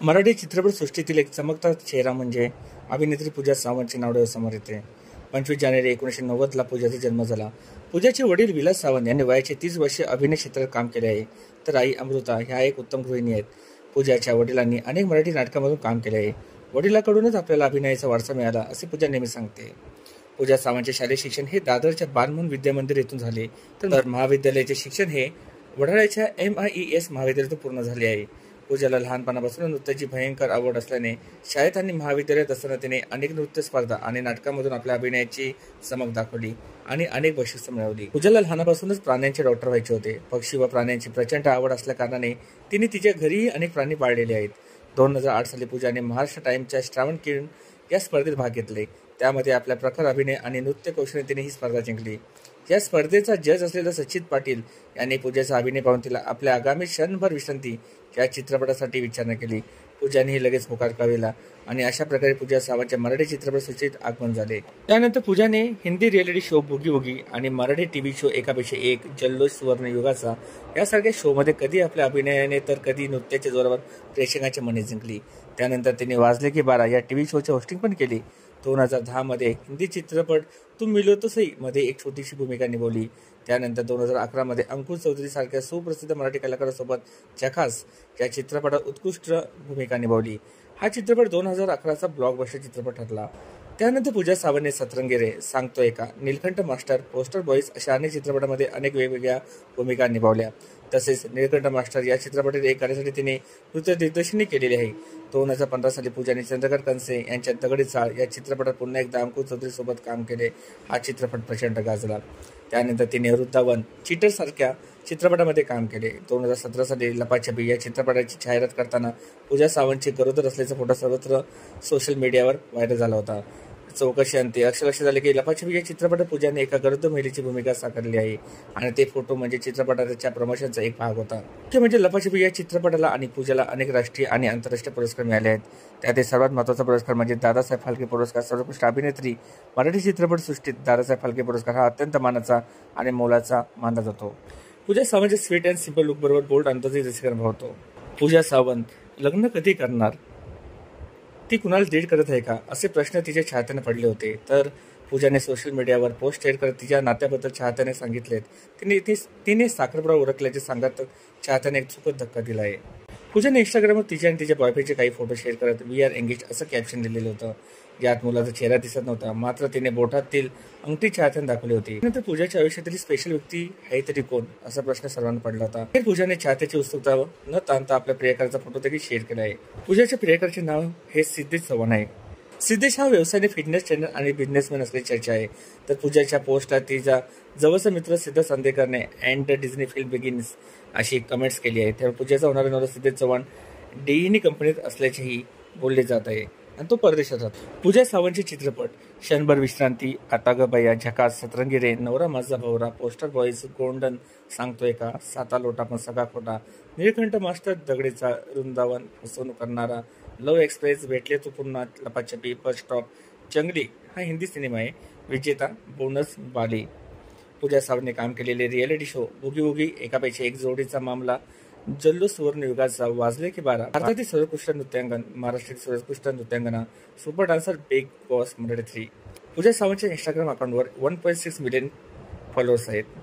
मराठी चित्रपटसृष्टीतील एक चमकदार चेहरा म्हणजे अभिनेत्री पूजा सावंतचे नाव डोळ्यासमोर येते. 25 जानेवारी 1990ला पूजाचा जन्म झाला. पूजाचे वडील विलास सावंत यांनी वयाचे 30 वर्षे अभिनय क्षेत्रात काम केले आहे, तर आई अमृता ह्या एक उत्तम गृहिणी आहेत. पूजाच्या वडिलांनी अनेक मराठी नाटकांमधून काम केले आहे. वडिलांकडूनच आपल्याला अभिनयाचा वारसा मिळाला असे पूजा नेहमी सांगते. पूजा सावंतचे शालेय शिक्षण हे दादरच्या बालमोहन विद्या मंदिर येथून झाले, तर महाविद्यालयाचे शिक्षण हे वडाळ्याच्या MIES महाविद्यालयातून पूर्ण झाले आहे. पूजाला लहानपणापासून नृत्याची भयंकर आवड असल्याने शाळेत आणि महाविद्यालयात असताना तिने अनेक नृत्य स्पर्धा आणि नाटकांमधून आपल्या अभिनयाची चमक दाखवली आणि अनेक बक्षिसं मिळवली. पूजाला लहानपासूनच प्राण्यांचे डॉक्टर व्हायचे होते. पक्षी व प्राण्यांची प्रचंड आवड असल्या कारणाने तिने तिच्या घरीही अनेक प्राणी पाळलेले आहेत. 2008 साली पूजाने महाराष्ट्र टाइम्सच्या श्रावण किरण या स्पर्धेत भाग घेतले. त्यामध्ये आपल्या प्रखर अभिनय आणि नृत्य कौशल्याने तिने ही स्पर्धा जिंकली. या स्पर्धेचा जज असलेला सचित पाटील यांनी पूजाचा अभिनय पाहून तिला आपल्या आगामी क्षणभर विश्रांती या चित्रपटासाठी विचारणा केली. पूजानेही लगेच होकार कळविला आणि अशा प्रकारे पूजा सावंतच्या मराठी चित्रपटसृष्टीत आगमन झाले. त्यानंतर पूजाने Hindi reality show boogie woogie आणि मराठी TV शो एकापेक्षा एक, जल्लोष, सुवर्ण युगाचा यासारख्या शोमध्ये कधी आपल्या अभिनयाने तर कधी नृत्याच्या जोरावर प्रेक्षकांची मने जिंकली. त्यानंतर तिने वाजले की 12 या TV शोचे होस्टिंग पण केली. 2010 मध्ये हिंदी चित्रपट तुम मिलो तो सही मध्ये एक छोटीशी भूमिका निभावली. त्यानंतर 2011 मध्ये अंकुश चौधरी सारख्या सुप्रसिद्ध मराठी कलाकारासोबत झकास या चित्रपटात उत्कृष्ट भूमिका निभावली. हा चित्रपट 2011चा ब्लॉकबस्टर चित्रपट ठरला. त्यानंतर पूजा सावंतने सतरंगी रे, सांगतोय का, नीलकंठ मास्टर, पोस्टर बॉईज अशा अनेक चित्रपटामध्ये अनेक वेगवेगळ्या भूमिका निभावल्या. तसेच नीलकंठ मास्टर या चित्रपटात एक कार्यासाठी तिने नृत्य दिग्दर्शनही केलेले आहे. 2015 साली पूजाने चंद्रकांत कंसे यांच्या दगडी चाळ या चित्रपटात पुन्हा एकदा अंकुश चौधरी सोबत काम केले. हा चित्रपट प्रचंड गाजला. त्यानंतर तिने वृंदावन, चीटर सारख्या चित्रपटामध्ये काम केले. 2017 साली लपाछपी या चित्रपटाची जाहिरात करताना पूजा सावंतची गरोदर असल्याचा फोटो सर्वत्र सोशल मीडियावर व्हायरल झाला होता. चौकशी अंती अक्षर लक्षात आले की लपाछपी या चित्रपटात पूजाने एका गरोदर महिलेची भूमिका साकारली आहे आणि ते फोटो म्हणजे चित्रपटाच्या प्रमोशनचा एक भाग होता. मुख्य म्हणजे लपाछपी या चित्रपटाला आणि पूजाला अनेक राष्ट्रीय आणि आंतरराष्ट्रीय पुरस्कार मिळाले आहेत. त्यातील सर्वात महत्त्वाचा पुरस्कार म्हणजे दादासाहेब फाल्के पुरस्कार. सर्वोत्कृष्ट अभिनेत्री मराठी चित्रपटसृष्टीत दादासाहेब फाल्के पुरस्कार हा अत्यंत मानाचा आणि मोलाचा मानला जातो. पूजा सावंतच्या स्वीट अँड सिंपल लुक बरोबर बोल्ड अंदाजही रसिकांना भावतो. पूजा सावंत लग्न कधी करणार, ती कुणाला डेट करत आहे का, असे प्रश्न तिच्या चाहत्याने पडले होते. तर पूजाने सोशल मीडियावर पोस्ट शेअर करत तिच्या नात्याबद्दल चाहत्याने सांगितलेत. तिने साखरपुडा उरकल्याचे सांगत चाहत्याने एक चुकत धक्का दिला आहे. पूजाने इंस्टाग्रामवर तिच्या आणि तिच्या बॉयफ्रेंडचे काही फोटो शेअर करत वी आर एंगेज असं कॅप्शन लिहिलेलं होतं. यात मुलाचा चेहरा दिसत नव्हता, मात्र तिने बोटातील अंगठी चाहत्याने दाखवली होती. नंतर पूजाच्या आयुष्यातील स्पेशल व्यक्ती आहे तरी कोण, असा प्रश्न सर्वांना पडला होता. पूजाने चाहत्याची उत्सुकता न ताणता आपल्या प्रियकराचा फोटो देखील शेअर केला आहे. पूजाच्या प्रियकराचे नाव हे सिद्धेश चव्हाण आहे. सिद्धेश हा व्यवसायाने फिटनेस ट्रेनर आणि बिझनेसमॅन असल्याची चर्चा आहे. तर पूजाच्या पोस्टला तिचा जवळचा मित्र सिद्ध संदेकरने अँड डिझनी फिल्म बिगिन्स अशी कमेंट्स केली आहे. त्यामुळे पूजाचा होणारा नवरा सिद्धेश चव्हाण DENE कंपनीत असल्याचेही बोलले जात आहे आणि तो परदेशात राहतो. पूजा सावंतचे चित्रपट क्षणभर विश्रांती, आता ग बया, झकास, सतरंगी रे, नवरा माझा भवरा, पोस्टर बॉईज, गोंडन, सांगतोय का, साता लोटा पण सगळा खोटा, नीलकंठ मास्टर, दगडीचा, वृंदावन, फसवणूक करणारा, लव एक्सप्रेस, भेटले तू पुन्हा, लपाछपी, बस स्टॉप, जंगली हा हिंदी सिनेमा आहे. विजेता बोनस बाली. पूजा सावंतने काम केलेले रिएलिटी शो बुगी वुगी, एकापेक्षा एक, जोडीचा मामला, जल्लोष, सुवर्ण युगाचा, वाजले की 12, भारतातील सर्वोत्कृष्ट नृत्यांगन, महाराष्ट्रातील सर्वोत्कृष्ट नृत्यांगना, super dancer, big boss Marathi 3. पूजा सावंतच्या इंस्टाग्राम अकाउंटवर 1.6 मिलियन फॉलोअर्स आहेत.